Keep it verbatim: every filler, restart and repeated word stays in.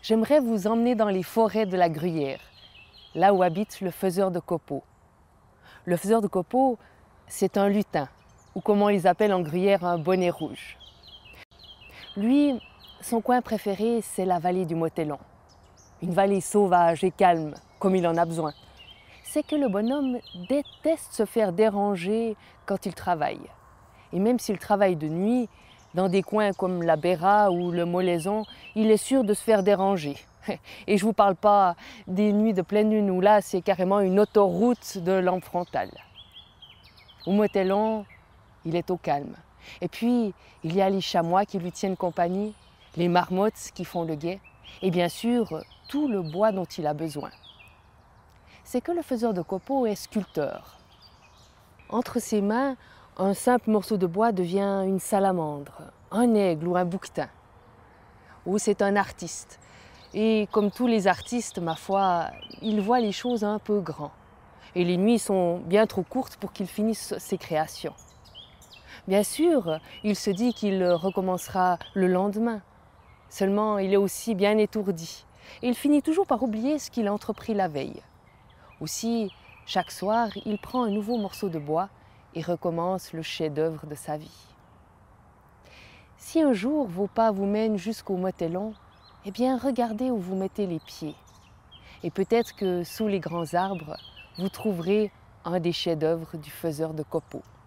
j'aimerais vous emmener dans les forêts de la Gruyère, là où habite le faiseur de copeaux. Le faiseur de copeaux, c'est un lutin, ou comme on les appelle en Gruyère, un bonnet rouge. Lui, son coin préféré, c'est la vallée du Motelon. Une vallée sauvage et calme, comme il en a besoin. C'est que le bonhomme déteste se faire déranger quand il travaille. Et même s'il travaille de nuit, dans des coins comme la Béra ou le Molaison, il est sûr de se faire déranger. Et je ne vous parle pas des nuits de pleine lune où là, c'est carrément une autoroute de lampe frontale. Au Motelon, il est au calme. Et puis, il y a les chamois qui lui tiennent compagnie, les marmottes qui font le guet, et bien sûr, tout le bois dont il a besoin. C'est que le faiseur de copeaux est sculpteur. Entre ses mains, un simple morceau de bois devient une salamandre, un aigle ou un bouquetin. Ou c'est un artiste. Et comme tous les artistes, ma foi, il voit les choses un peu grand. Et les nuits sont bien trop courtes pour qu'il finisse ses créations. Bien sûr, il se dit qu'il recommencera le lendemain. Seulement, il est aussi bien étourdi. Et il finit toujours par oublier ce qu'il a entrepris la veille. Aussi, chaque soir, il prend un nouveau morceau de bois et recommence le chef-d'œuvre de sa vie. Si un jour vos pas vous mènent jusqu'au Motelon, eh bien, regardez où vous mettez les pieds. Et peut-être que sous les grands arbres, vous trouverez un des chefs-d'œuvre du faiseur de copeaux.